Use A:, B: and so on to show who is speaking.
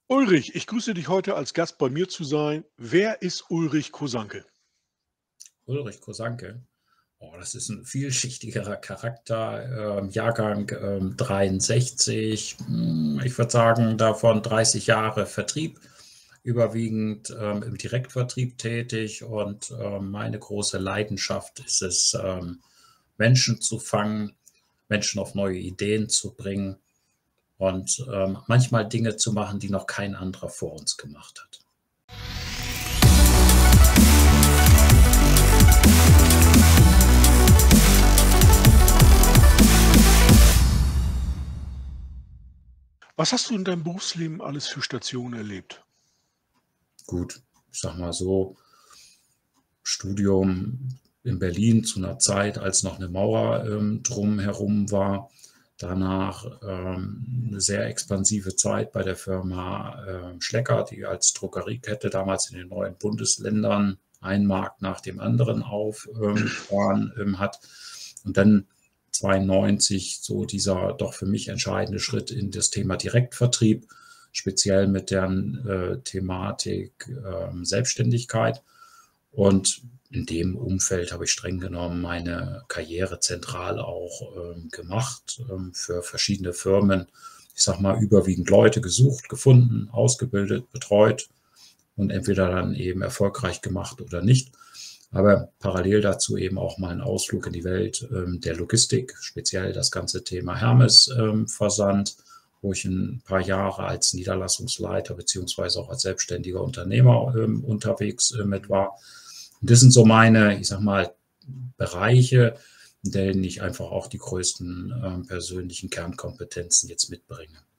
A: Ulrich, ich grüße dich heute als Gast bei mir zu sein. Wer ist Ulrich Kosanke?
B: Ulrich Kosanke. Oh, das ist ein vielschichtigerer Charakter, Jahrgang 63. Ich würde sagen, davon 30 Jahre Vertrieb, überwiegend im Direktvertrieb tätig. Und meine große Leidenschaft ist es, Menschen zu fangen, Menschen auf neue Ideen zu bringen und manchmal Dinge zu machen, die noch kein anderer vor uns gemacht hat.
A: Was hast du in deinem Berufsleben alles für Stationen erlebt?
B: Gut, ich sage mal so, Studium in Berlin zu einer Zeit, als noch eine Mauer drumherum war. Danach 'ne sehr expansive Zeit bei der Firma Schlecker, die als Drogeriekette damals in den neuen Bundesländern einen Markt nach dem anderen aufgefahren hat. Und dann 92 so dieser doch für mich entscheidende Schritt in das Thema Direktvertrieb, speziell mit deren Thematik Selbstständigkeit. Und in dem Umfeld habe ich streng genommen meine Karriere zentral auch gemacht, für verschiedene Firmen. Ich sage mal, überwiegend Leute gesucht, gefunden, ausgebildet, betreut und entweder dann eben erfolgreich gemacht oder nicht. Aber parallel dazu eben auch mal einen Ausflug in die Welt der Logistik, speziell das ganze Thema Hermes-Versand, wo ich ein paar Jahre als Niederlassungsleiter beziehungsweise auch als selbstständiger Unternehmer unterwegs mit war. Und das sind so meine, ich sag mal, Bereiche, in denen ich einfach auch die größten persönlichen Kernkompetenzen jetzt mitbringe.